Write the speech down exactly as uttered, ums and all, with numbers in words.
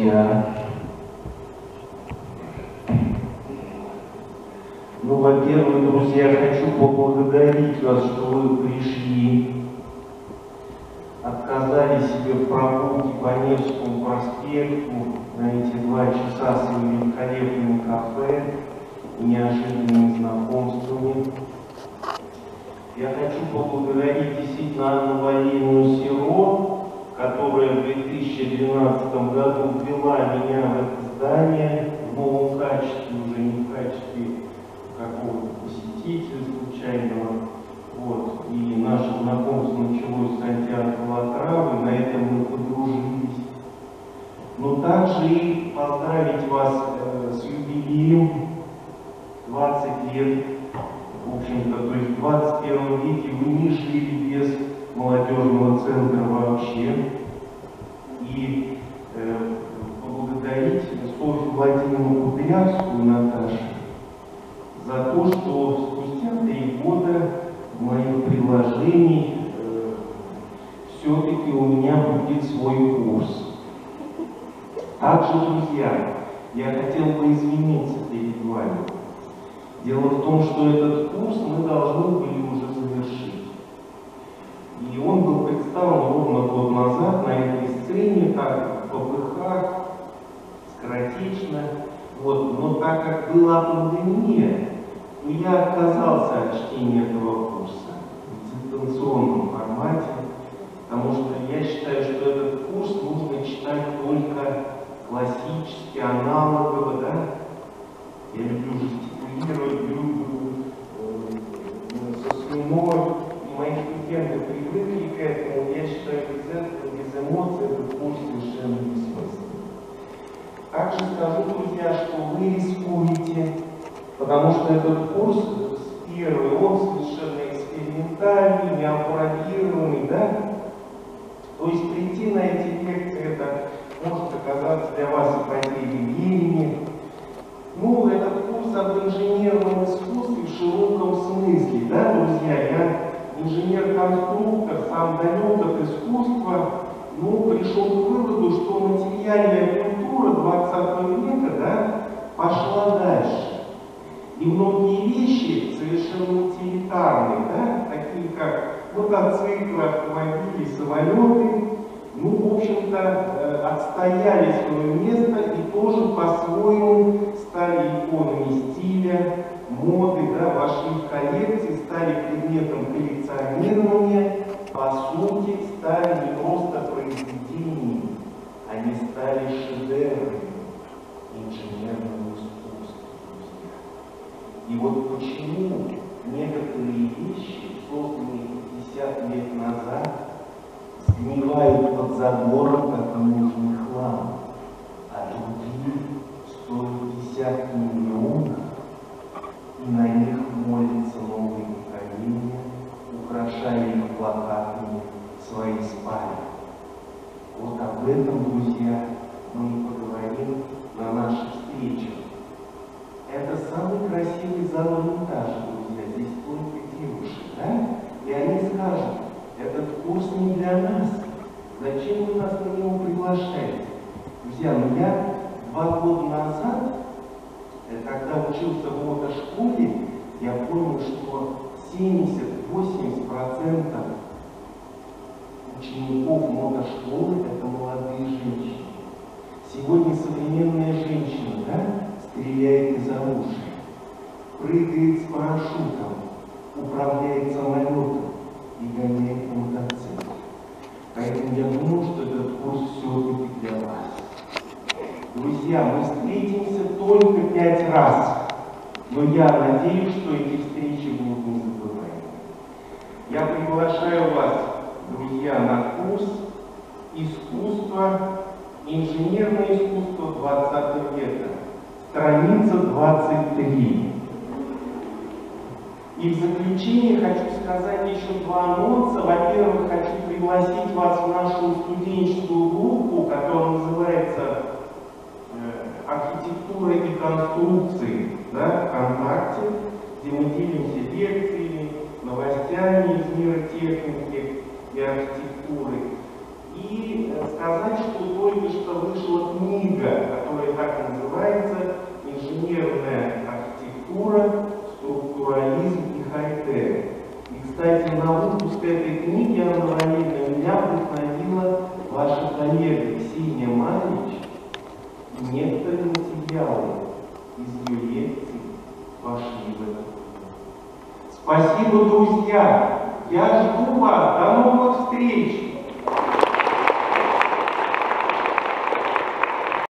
друзья. Ну, во-первых, друзья, хочу поблагодарить вас, что вы пришли, отказали себе в прогулке по Невскому проспекту на эти два часа с великолепным кафе и неожиданными знакомствами. Я хочу поблагодарить действительно Анну Валерьевну Серо, которая в две тысячи двенадцатом году ввела меня в это здание в новом качестве, уже не в качестве какого-то посетителя случайного. Вот. И наше знакомство началось с антиарковой отравы, на этом мы подружились. Но также и поздравить вас э, с юбилеем двадцать лет. В общем-то, то есть в двадцать первом веке вы не жили без молодежного центра вообще. И э, поблагодарить Софью Владимировну Кудрявскую, Наташу, за то, что спустя три года моих предложений э, все-таки у меня будет свой курс. Также, друзья, я хотел бы извиниться перед вами. Дело в том, что этот курс мы должны были уже завершить. И он был представлен ровно год назад на этой сцене, так, в ППХ, скоротечно. Вот. Но так как была пандемия, то я отказался от чтения этого курса в дистанционном формате, потому что я считаю, что этот курс нужно читать только классически, аналогово, да? Я люблю жестикулировать, люблю э, со слюной, и мои студенты привыкли к этому. Я считаю, без этого, без эмоций этот курс совершенно бессмысленный. Также скажу, друзья, что вы рискуете, потому что этот курс с первый, он совершенно экспериментальный, неопробированный, да? То есть прийти на эти лекции, это может оказаться для вас и потерей времени. Ну, этот курс об инженерном искусстве в широком смысле, да, друзья, я инженер-конструктор, сам далек от искусства, ну, пришел к выводу, что материальная культура двадцатого века, да, пошла дальше. И многие вещи совершенно утилитарные, да, такие как мотоциклы, автомобили, самолеты, ну, в общем-то, отстояли свое место и тоже по-своему стали иконами стиля, моды, да, вошли в коллекции, стали предметом коллекционирования, по сути, стали не просто произведениями, они стали шедеврами инженерного искусства. И вот почему некоторые вещи, созданные пятьдесят лет назад, сгнивают под забором, как ненужный хлам, а другие стоят десятки миллионов, и на них молятся новые поколения, украшая их плакатами свои спальни. Вот об этом, друзья, мы и поговорим на наших встречах. Это самый красивый зал Эрмитажа, друзья, здесь только девушек, да? И они скажут: этот курс не для нас. Зачем вы нас на него приглашаете? Друзья, ну я два года назад, когда учился в мотошколе, я понял, что семьдесят-восемьдесят процентов учеников мотошколы — это молодые женщины. Сегодня современная женщина, да, стреляет из оружия, прыгает с парашютом, управляет самолетом и гоняет по мотоциклу. Поэтому я думаю, что этот курс все-таки для вас. Друзья, мы встретимся только пять раз, но я надеюсь, что эти встречи будут незабываемы. Я приглашаю вас, друзья, на курс «Искусство, инженерное искусство двадцатого века», страница двадцать три. И в заключение хочу сказать еще два анонса. Во-первых, хочу пригласить вас в нашу студенческую группу, которая называется э, «Архитектура и конструкции», да, ВКонтакте, где мы делимся лекциями, новостями из мира техники и архитектуры. И э, сказать, что только что вышла книга кстати, на выпуск этой книги Анна Валерьевна меня вдохновила ваша коллега Ксения Марьевич. Некоторые материалы из ее лекций вошли в это. Спасибо, друзья! Я жду вас! До новых встреч!